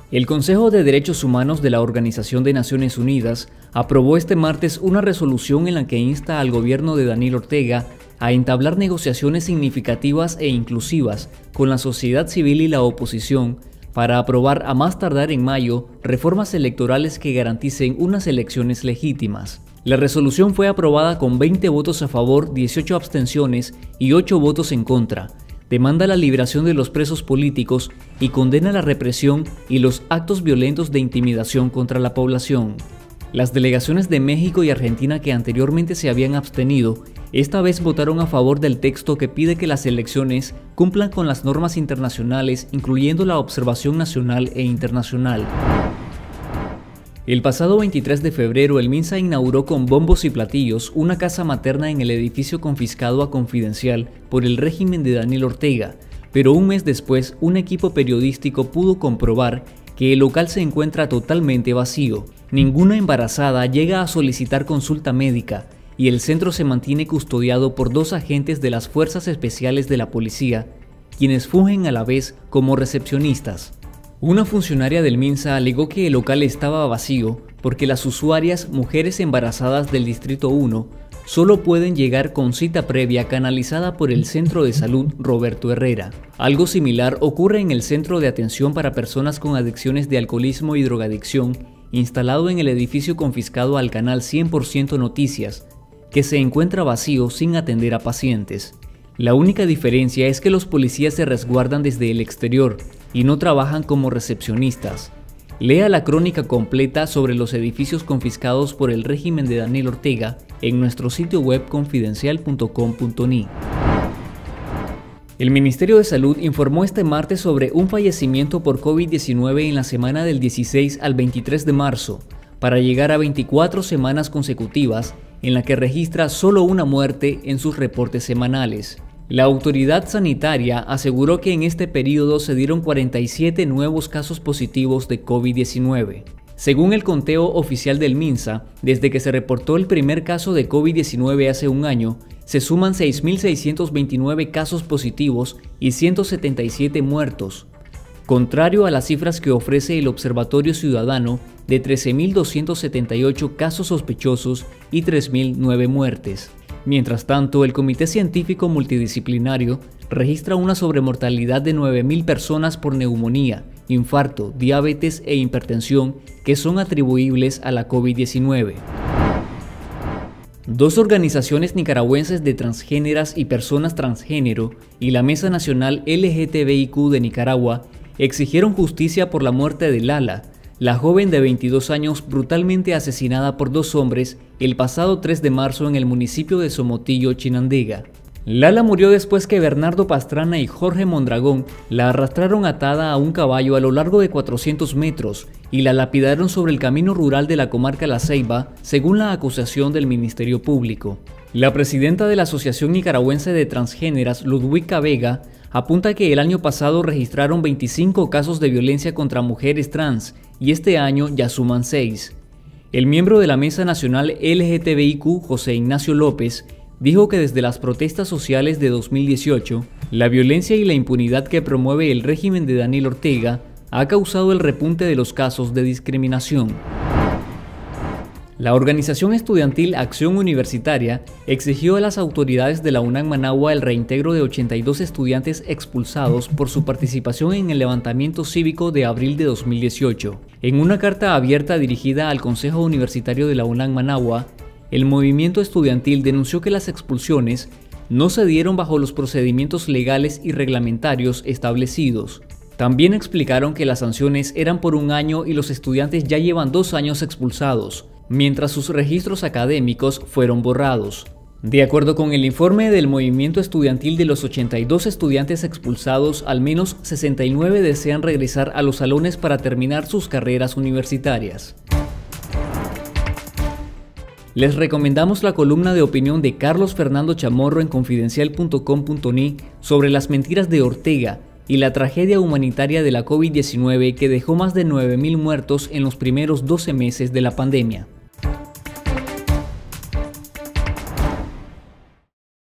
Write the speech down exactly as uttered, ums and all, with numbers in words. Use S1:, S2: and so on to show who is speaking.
S1: El Consejo de Derechos Humanos de la Organización de Naciones Unidas aprobó este martes una resolución en la que insta al gobierno de Daniel Ortega a entablar negociaciones significativas e inclusivas con la sociedad civil y la oposición para aprobar a más tardar en mayo reformas electorales que garanticen unas elecciones legítimas. La resolución fue aprobada con veinte votos a favor, dieciocho abstenciones y ocho votos en contra. Demanda la liberación de los presos políticos y condena la represión y los actos violentos de intimidación contra la población. Las delegaciones de México y Argentina que anteriormente se habían abstenido, esta vez votaron a favor del texto que pide que las elecciones cumplan con las normas internacionales, incluyendo la observación nacional e internacional. El pasado veintitrés de febrero, el MINSA inauguró con bombos y platillos una casa materna en el edificio confiscado a Confidencial por el régimen de Daniel Ortega, pero un mes después, un equipo periodístico pudo comprobar que el local se encuentra totalmente vacío. Ninguna embarazada llega a solicitar consulta médica y el centro se mantiene custodiado por dos agentes de las Fuerzas Especiales de la Policía, quienes fungen a la vez como recepcionistas. Una funcionaria del MINSA alegó que el local estaba vacío porque las usuarias, mujeres embarazadas del Distrito uno, solo pueden llegar con cita previa canalizada por el Centro de Salud Roberto Herrera. Algo similar ocurre en el Centro de Atención para Personas con Adicciones de Alcoholismo y Drogadicción, instalado en el edificio confiscado al canal cien por ciento Noticias, que se encuentra vacío sin atender a pacientes. La única diferencia es que los policías se resguardan desde el exterior y no trabajan como recepcionistas. Lea la crónica completa sobre los edificios confiscados por el régimen de Daniel Ortega en nuestro sitio web confidencial punto com punto ni. El Ministerio de Salud informó este martes sobre un fallecimiento por COVID diecinueve en la semana del dieciséis al veintitrés de marzo, para llegar a veinticuatro semanas consecutivas en la que registra solo una muerte en sus reportes semanales. La autoridad sanitaria aseguró que en este periodo se dieron cuarenta y siete nuevos casos positivos de COVID diecinueve. Según el conteo oficial del MINSA, desde que se reportó el primer caso de COVID diecinueve hace un año, se suman seis mil seiscientos veintinueve casos positivos y ciento setenta y siete muertos, contrario a las cifras que ofrece el Observatorio Ciudadano de trece mil doscientos setenta y ocho casos sospechosos y tres mil nueve muertes. Mientras tanto, el Comité Científico Multidisciplinario registra una sobremortalidad de nueve mil personas por neumonía, infarto, diabetes e hipertensión que son atribuibles a la COVID diecinueve. Dos organizaciones nicaragüenses de transgéneras y personas transgénero y la Mesa Nacional L G T B I Q de Nicaragua exigieron justicia por la muerte de Lala, la joven de veintidós años brutalmente asesinada por dos hombres el pasado tres de marzo en el municipio de Somotillo, Chinandega. Lala murió después que Bernardo Pastrana y Jorge Mondragón la arrastraron atada a un caballo a lo largo de cuatrocientos metros y la lapidaron sobre el camino rural de la comarca La Ceiba, según la acusación del Ministerio Público. La presidenta de la Asociación Nicaragüense de Transgéneras, Ludwika Vega, apunta que el año pasado registraron veinticinco casos de violencia contra mujeres trans y este año ya suman seis. El miembro de la Mesa Nacional L G T B I Q, José Ignacio López, dijo que desde las protestas sociales de dos mil dieciocho, la violencia y la impunidad que promueve el régimen de Daniel Ortega ha causado el repunte de los casos de discriminación. La organización estudiantil Acción Universitaria exigió a las autoridades de la UNAM Managua el reintegro de ochenta y dos estudiantes expulsados por su participación en el levantamiento cívico de abril de dos mil dieciocho. En una carta abierta dirigida al Consejo Universitario de la UNAM Managua, el movimiento estudiantil denunció que las expulsiones no se dieron bajo los procedimientos legales y reglamentarios establecidos. También explicaron que las sanciones eran por un año y los estudiantes ya llevan dos años expulsados, mientras sus registros académicos fueron borrados. De acuerdo con el informe del movimiento estudiantil, de los ochenta y dos estudiantes expulsados, al menos sesenta y nueve desean regresar a los salones para terminar sus carreras universitarias. Les recomendamos la columna de opinión de Carlos Fernando Chamorro en confidencial punto com punto ni sobre las mentiras de Ortega y la tragedia humanitaria de la COVID diecinueve que dejó más de nueve mil muertos en los primeros doce meses de la pandemia.